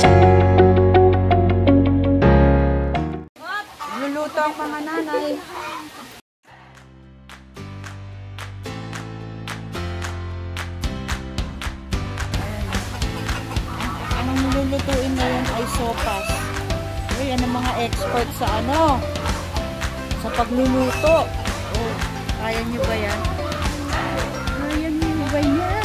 Luluto ang mga nanay. Anong lulutuin ngayon ay sopas. Uy, yan ang mga expert sa ano? Sa pagluluto. Oh, kaya nyo ba yan? Kaya nyo ba yan?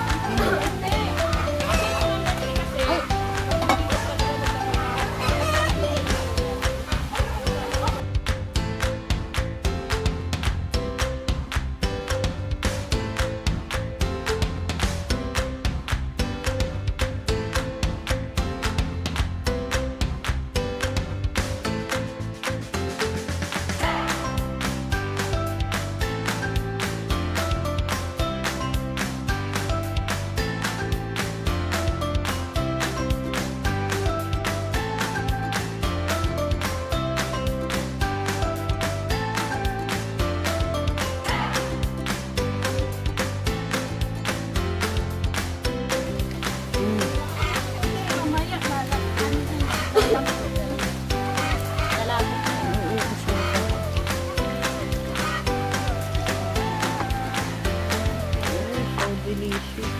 Delicious.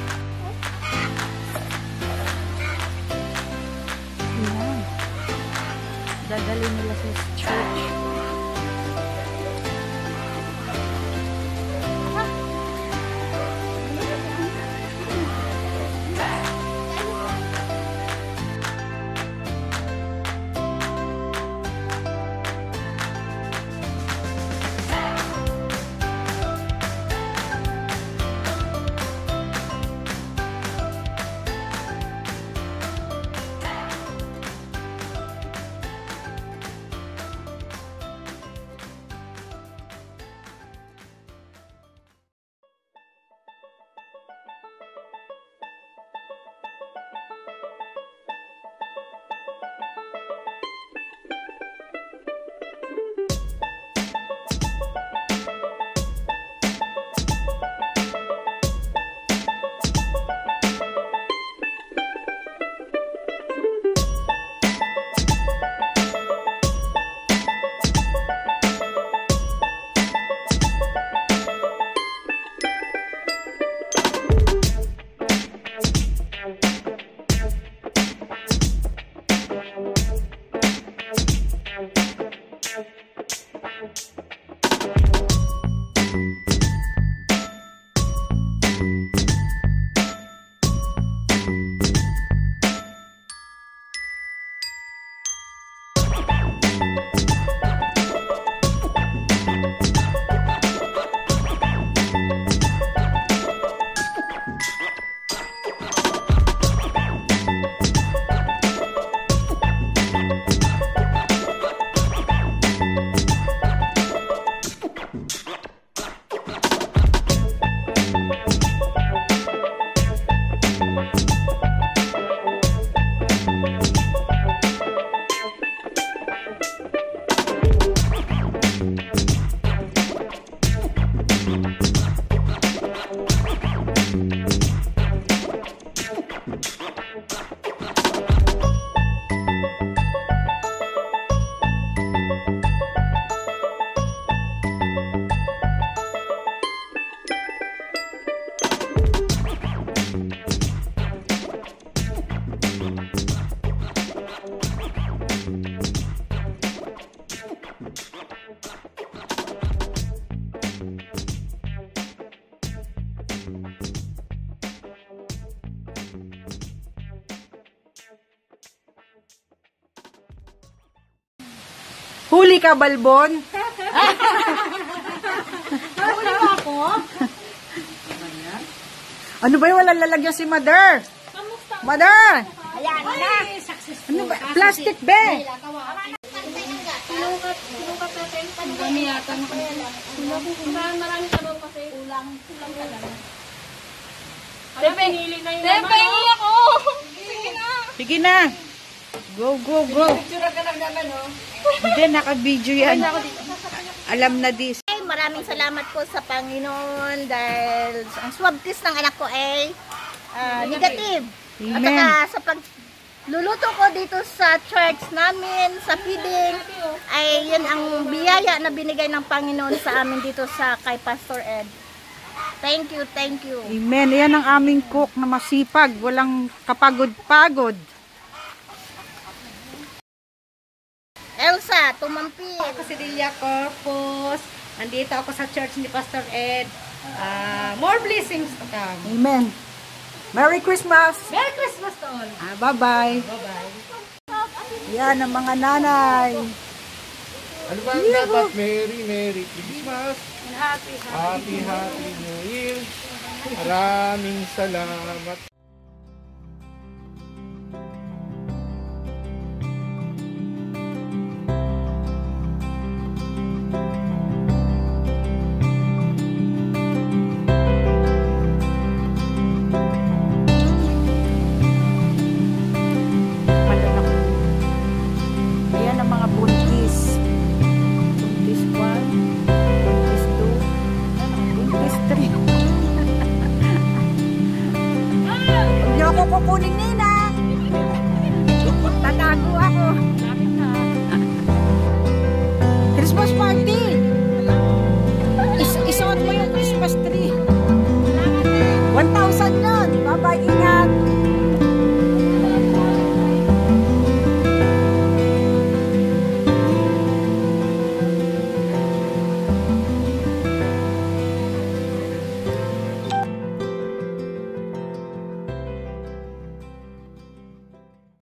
Ayan. Dadalhin nila sa church. Huli ka, Balbon? Huli ba ako? Ano ba yung walang lalagyan si Mother? Mother! Ayan na. Ano ba? Plastic be! Sinukat natin. Dami yata na kaya lang. Marami sabaw kasi. Ulang ka lang. Pinili na yung naman. Pinili ako! Sige na. Sige na! Go, go, go! Picture ka lang naman, oh. Hindi, naka-video yan. Alam na this. Ay, maraming salamat po sa Panginoon dahil ang swab test ng anak ko ay negative. Amen. At saka sa luluto ko dito sa church namin, sa feeding, ay yun ang biyaya na binigay ng Panginoon sa amin dito sa kay Pastor Ed. Thank you, thank you. Amen. Yan ang aming cook na masipag. Walang kapagod-pagod. Elsa, tumampi. Ako si Delia Corpus. Nandito ako sa church ni Pastor Ed. More blessings to come. Amen. Merry Christmas! Merry Christmas to all. Bye-bye. Bye-bye. Yan ang mga nanay. Ano ba ang dapat? Merry Christmas. Happy Happy New Year. Maraming salamat. Ayan ang mga buntis. Buntis 1, buntis 2, buntis 3. Huwag niyo ako kukunin,